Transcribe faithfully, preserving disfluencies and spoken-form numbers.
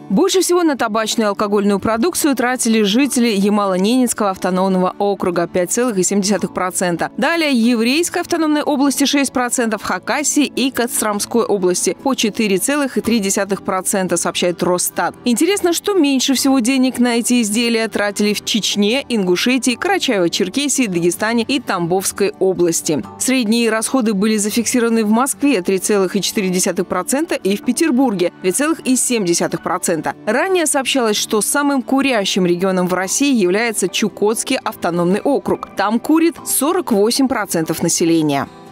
Больше всего на табачную и алкогольную продукцию тратили жители Ямало-Ненецкого автономного округа – пять целых семь десятых процента. Далее Еврейской автономной области – шесть процентов, Хакасии и Костромской области – по четыре целых три десятых процента, сообщает Росстат. Интересно, что меньше всего денег на эти изделия тратили в Чечне, Ингушетии, Карачаево-Черкесии, Дагестане и Тамбовской области. Средние расходы были зафиксированы в Москве – три целых четыре десятых процента и в Петербурге – две целых семь десятых процента. Ранее сообщалось, что самым курящим регионом в России является Чукотский автономный округ. Там курит сорок восемь процентов населения.